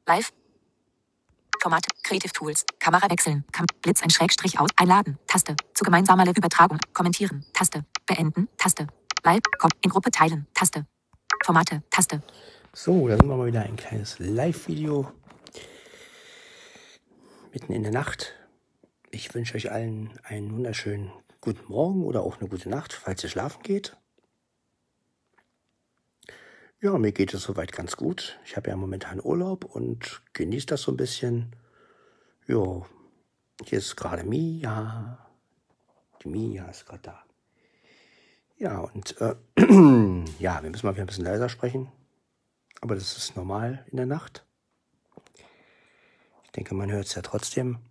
Live. Format. Creative Tools. Kamera wechseln. Blitz ein Schrägstrich aus. Einladen. Taste. Zu gemeinsamer Live-Übertragung. Kommentieren. Taste. Beenden. Taste. Live. In Gruppe teilen. Taste. Formate. Taste. So, da sind wir mal wieder ein kleines Live-Video. Mitten in der Nacht. Ich wünsche euch allen einen wunderschönen guten Morgen oder auch eine gute Nacht, falls ihr schlafen geht. Ja, mir geht es soweit ganz gut. Ich habe ja momentan Urlaub und genieße das so ein bisschen. Ja, hier ist gerade Mia. Die Mia ist gerade da. Ja, und ja, wir müssen mal wieder ein bisschen leiser sprechen. Aber das ist normal in der Nacht. Ich denke, man hört es ja trotzdem.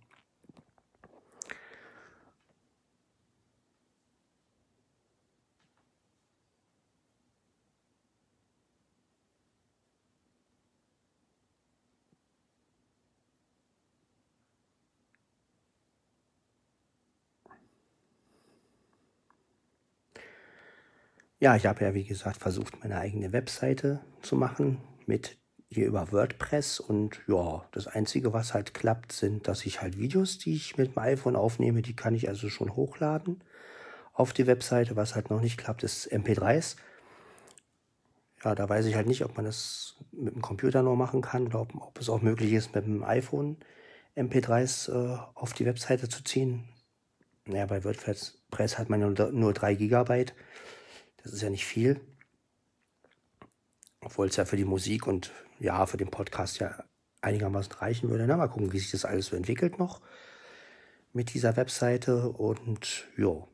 Ja, ich habe ja, wie gesagt, versucht, meine eigene Webseite zu machen mit hier über WordPress. Und ja, das Einzige, was halt klappt, sind, dass ich halt Videos, die ich mit dem iPhone aufnehme, die kann ich also schon hochladen auf die Webseite. Was halt noch nicht klappt, ist MP3s. Ja, da weiß ich halt nicht, ob man das mit dem Computer nur machen kann oder ob es auch möglich ist, mit dem iPhone MP3s auf die Webseite zu ziehen. Naja, bei WordPress hat man nur 3 Gigabyte. Das ist ja nicht viel, obwohl es ja für die Musik und ja, für den Podcast ja einigermaßen reichen würde. Na, mal gucken, wie sich das alles so entwickelt noch mit dieser Webseite und jo.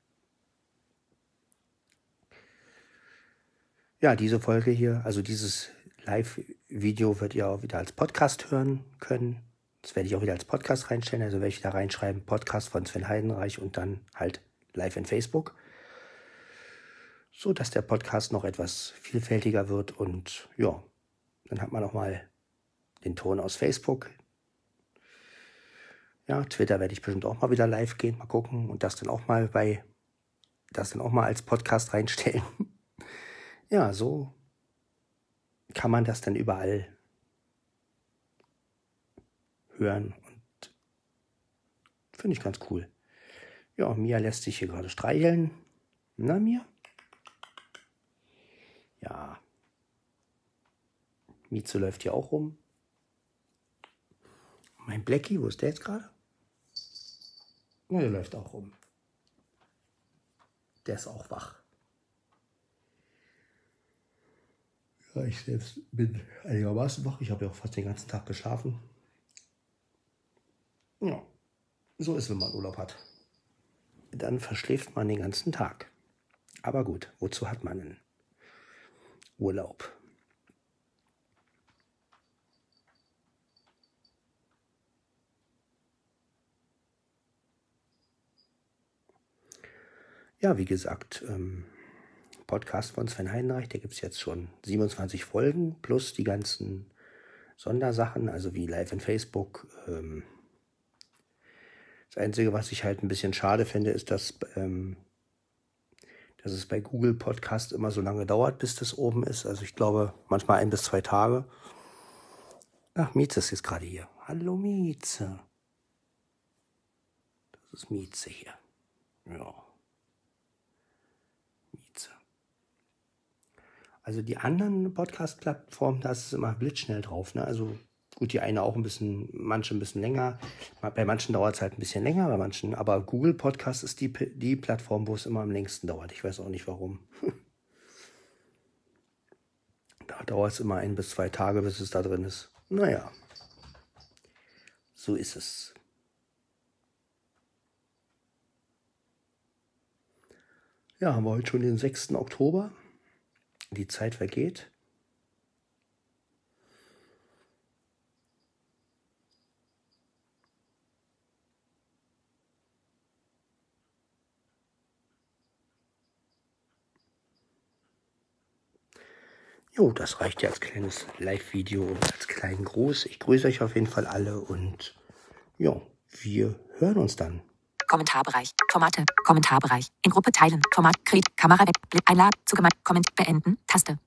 Ja, diese Folge hier, also dieses Live-Video wird ihr auch wieder als Podcast hören können. Das werde ich auch wieder als Podcast reinstellen, also werde ich da reinschreiben, Podcast von Sven Heidenreich und dann halt live in Facebook. So dass der Podcast noch etwas vielfältiger wird und ja, dann hat man noch mal den Ton aus Facebook. Ja, Twitter werde ich bestimmt auch mal wieder live gehen, mal gucken und das dann auch mal als Podcast reinstellen. Ja, so kann man das dann überall hören und finde ich ganz cool. Ja, Mia lässt sich hier gerade streicheln. Na, Mia? Ja, Mieze läuft hier auch rum. Mein Blackie, wo ist der jetzt gerade? Ja, der läuft auch rum. Der ist auch wach. Ja, ich selbst bin einigermaßen wach. Ich habe ja auch fast den ganzen Tag geschlafen. Ja, so ist es, wenn man Urlaub hat. Dann verschläft man den ganzen Tag. Aber gut, wozu hat man einen Urlaub? Ja, wie gesagt, Podcast von Sven Heidenreich, der gibt es jetzt schon 27 Folgen, plus die ganzen Sondersachen, also wie Live in Facebook. Das Einzige, was ich halt ein bisschen schade finde, ist, dass es bei Google Podcast immer so lange dauert, bis das oben ist. Also ich glaube, manchmal 1 bis 2 Tage. Ach, Mieze ist jetzt gerade hier. Hallo Mieze. Das ist Mieze hier. Ja. Mieze. Also die anderen Podcast-Plattformen, da ist es immer blitzschnell drauf. Ne? Also gut, die eine auch manche ein bisschen länger. Bei manchen dauert es halt ein bisschen länger, bei manchen. Aber Google Podcast ist die Plattform, wo es immer am längsten dauert. Ich weiß auch nicht warum. Da dauert es immer 1 bis 2 Tage, bis es da drin ist. Naja, so ist es. Ja, haben wir heute schon den 6. Oktober. Die Zeit vergeht. Jo, das reicht ja als kleines Live-Video und als kleinen Gruß. Ich grüße euch auf jeden Fall alle und ja, wir hören uns dann. Kommentarbereich, Formate, Kommentarbereich, in Gruppe teilen, Format, Kamera weg, Einladen, zu Comment, beenden, Taste.